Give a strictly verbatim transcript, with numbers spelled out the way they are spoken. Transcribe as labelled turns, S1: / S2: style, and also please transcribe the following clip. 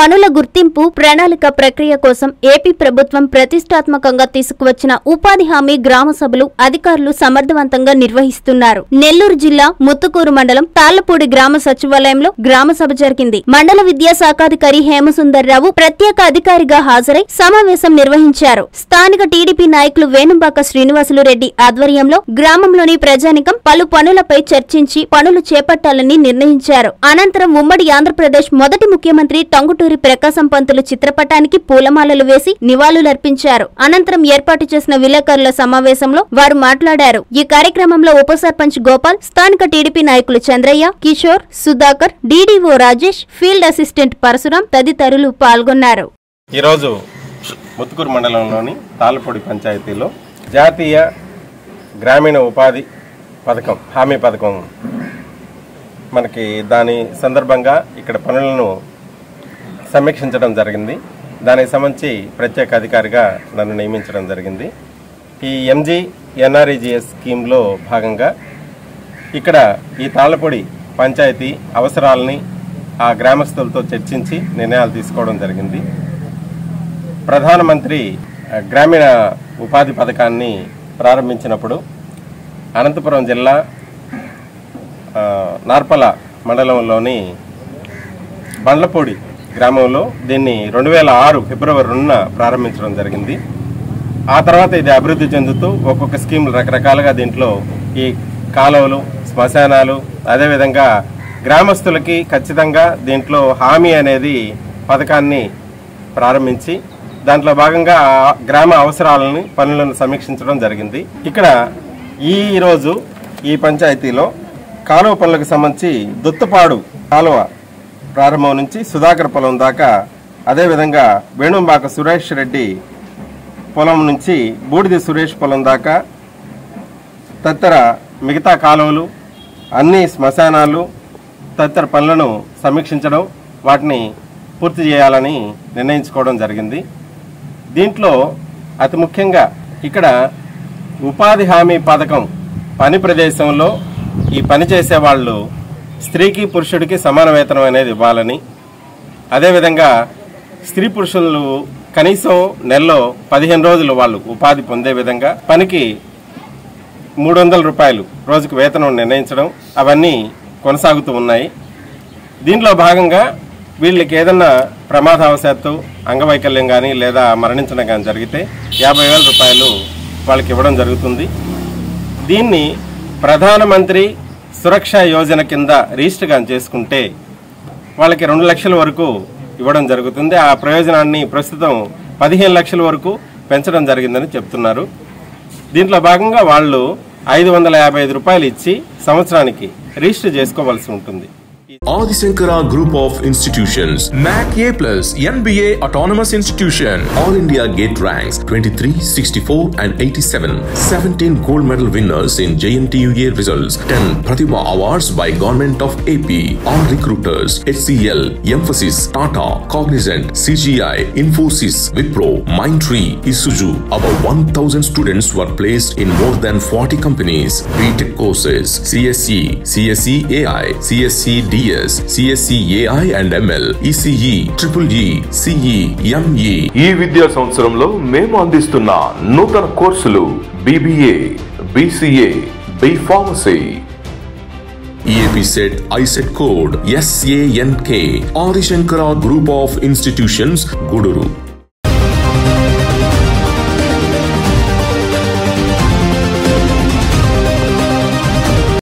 S1: పనుల గుర్తింపు ప్రణాళిక ప్రక్రియ కోసం ఏపీ ప్రభుత్వం ప్రతిష్టాత్మకంగా తీసుకువచ్చిన ఉపాధి హామీ గ్రామ సభలు అధికారులు సమర్థవంతంగా నిర్వహిస్తున్నారు. నెల్లూరు జిల్లా ముత్తుకూరు మండలం తాళ్లపూడి గ్రామ సచివాలయంలో గ్రామ సభ జరిగింది. మండల విద్యాశాఖాధికారి హేమసుందర్రావు ప్రత్యేక అధికారిగా హాజరై సమావేశం నిర్వహించారు. స్థానిక టీడీపీ నాయకులు వేణుంబాక శ్రీనివాసులు రెడ్డి ఆధ్వర్యంలో గ్రామంలోని ప్రజానికం పలు పనులపై చర్చించి పనులు చేపట్టాలని నిర్ణయించారు. అనంతరం ఉమ్మడి ఆంధ్రప్రదేశ్ మొదటి ముఖ్యమంత్రి టంగుటూరి ప్రకాశం పంతులు చిత్రపటానికి పూలమాలలు వేసి నివాళులర్పించారు. అనంతరం ఏర్పాటు చేసిన విలేకరుల సమావేశంలో వారు మాట్లాడారు. ఈ కార్యక్రమంలో ఉప సర్పంచ్ గోపాల్, స్థానిక టీడీపీ నాయకులు Chandraiah, Kishore, Sudhakar, DDO Rajesh, field assistant Parashuram తదితరులు పాల్గొన్నారు.
S2: ఈరోజు ముత్తుకూరు మండలంలోని తాళ్లపూడి పంచాయతీలో జాతీయ గ్రామీణ ఉపాధి పథకం హామీ పథకం మనకి దాని సందర్భంగా ఇక్కడ పనులను సమీక్షించడం జరిగింది. దానికి సంబంధించి ప్రత్యేక అధికారిగా నన్ను నియమించడం జరిగింది. ఈ ఎంజీ ఎన్ఆర్ఈజీఎస్ స్కీమ్లో భాగంగా ఇక్కడ ఈ తాళ్లపూడి పంచాయతీ అవసరాలని ఆ గ్రామస్తులతో చర్చించి నిర్ణయాలు తీసుకోవడం జరిగింది. ప్రధానమంత్రి గ్రామీణ ఉపాధి పథకాన్ని ప్రారంభించినప్పుడు అనంతపురం జిల్లా నార్పల మండలంలోని బండ్లపూడి గ్రామంలో దీన్ని రెండు వేల ఆరు ఫిబ్రవరి రెండున ప్రారంభించడం జరిగింది. ఆ తర్వాత ఇది అభివృద్ధి చెందుతూ ఒక్కొక్క స్కీమ్ రకరకాలుగా దీంట్లో ఈ కాలువలు, శ్మశానాలు, అదేవిధంగా గ్రామస్తులకి ఖచ్చితంగా దీంట్లో హామీ అనేది పథకాన్ని ప్రారంభించి దాంట్లో భాగంగా గ్రామ అవసరాలని పనులను సమీక్షించడం జరిగింది. ఇక్కడ ఈ రోజు ఈ పంచాయతీలో కాలువ పనులకు సంబంధించి దుత్తపాడు కాలువ ప్రారంభం నుంచి సుధాకర్ పొలం దాకా, అదేవిధంగా వేణుంబాక సురేష్ రెడ్డి పొలం నుంచి బూడిది సురేష్ పొలం దాకా తదితర మిగతా కాలువలు, అన్ని శ్మశానాలు తదితర పనులను సమీక్షించడం, వాటిని పూర్తి చేయాలని నిర్ణయించుకోవడం జరిగింది. దీంట్లో అతి ముఖ్యంగా ఇక్కడ ఉపాధి హామీ పథకం పని ప్రదేశంలో ఈ పని చేసే వాళ్ళు స్త్రీకి పురుషుడికి సమాన వేతనం అనేది ఇవ్వాలని, అదేవిధంగా స్త్రీ పురుషులు కనీసం నెలలో పదిహేను రోజులు వాళ్ళు ఉపాధి పొందే విధంగా పనికి మూడు వందల రూపాయలు రోజుకు వేతనం నిర్ణయించడం, అవన్నీ కొనసాగుతూ ఉన్నాయి. దీంట్లో భాగంగా వీళ్ళకి ఏదన్నా ప్రమాదవశాత్తు అంగవైకల్యం కానీ లేదా మరణించడం కానీ జరిగితే యాభై వేల రూపాయలు వాళ్ళకి ఇవ్వడం జరుగుతుంది. దీన్ని ప్రధానమంత్రి సురక్ష యోజన కింద రిజిస్టర్ కానీ చేసుకుంటే వాళ్ళకి రెండు లక్షల వరకు ఇవ్వడం జరుగుతుంది. ఆ ప్రయోజనాన్ని ప్రస్తుతం పదిహేను లక్షల వరకు పెంచడం జరిగిందని చెప్తున్నారు. దీంట్లో భాగంగా వాళ్ళు ఐదు వందల యాభై ఐదు రూపాయలు ఇచ్చి సంవత్సరానికి రిజిస్టర్ చేసుకోవాల్సి ఉంటుంది.
S3: Adi Shankara Group of Institutions, M A C A plus, N B A Autonomous Institution, All India Gate ranks twenty-three, sixty-four and eighty-seven, seventeen gold medal winners in J N T U A results, ten Pratibha Awards by Government of A P, all recruiters, H C L, Emphasis, Tata, Cognizant, C G I, Infosys, Wipro, Mindtree, Isuzu. About one thousand students were placed in more than forty companies. B Tech courses, C S E, C S E A I, C S E D S, C S E A I and M L, E C E, Triple E, C E, M E. ఈ విద్యా సంవత్సరంలో మేము అందిస్తున్న నూతన కోర్సులు B B A, B C A, B Pharmacy. E A P set I set code S A N K. Adi Shankara Group of Institutions, Guduru.